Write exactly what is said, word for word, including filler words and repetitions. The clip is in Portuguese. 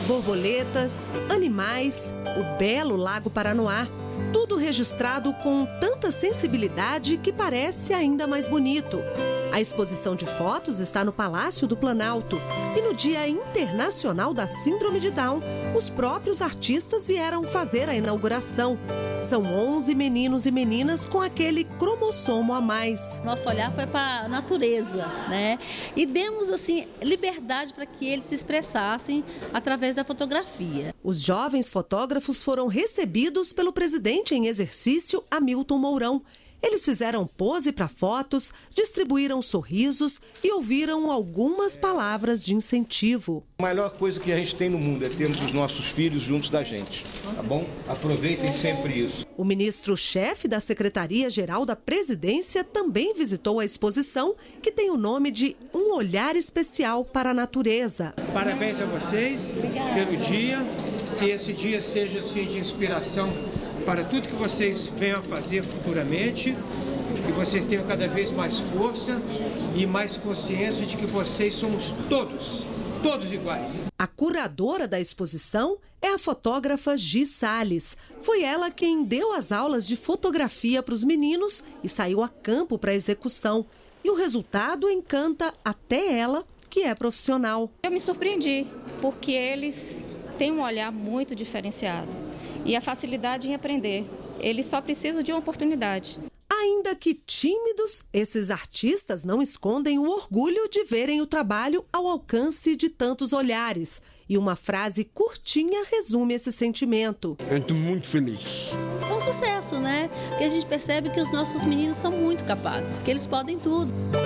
Borboletas, animais, o belo Lago Paranoá. Tudo registrado com tanta sensibilidade que parece ainda mais bonito. A exposição de fotos está no Palácio do Planalto. E no Dia Internacional da Síndrome de Down, os próprios artistas vieram fazer a inauguração. São onze meninos e meninas com aquele cromossomo a mais. Nosso olhar foi para a natureza, né? E demos, assim, liberdade para que eles se expressassem através da fotografia. Os jovens fotógrafos foram recebidos pelo presidente em exercício, Hamilton Mourão. Eles fizeram pose para fotos, distribuíram sorrisos e ouviram algumas palavras de incentivo. A melhor coisa que a gente tem no mundo é termos os nossos filhos juntos da gente, tá bom? Aproveitem sempre isso. O ministro-chefe da Secretaria-Geral da Presidência também visitou a exposição, que tem o nome de Um Olhar Especial para a Natureza. Parabéns a vocês pelo dia, que esse dia seja assim, de inspiração para tudo que vocês venham a fazer futuramente, que vocês tenham cada vez mais força e mais consciência de que vocês somos todos, todos iguais. A curadora da exposição é a fotógrafa Gi Salles. Foi ela quem deu as aulas de fotografia para os meninos e saiu a campo para a execução. E o resultado encanta até ela, que é profissional. Eu me surpreendi, porque eles têm um olhar muito diferenciado. E a facilidade em aprender. Eles só precisam de uma oportunidade. Ainda que tímidos, esses artistas não escondem o orgulho de verem o trabalho ao alcance de tantos olhares. E uma frase curtinha resume esse sentimento. Eu estou muito feliz. Um sucesso, né? Porque a gente percebe que os nossos meninos são muito capazes, que eles podem tudo.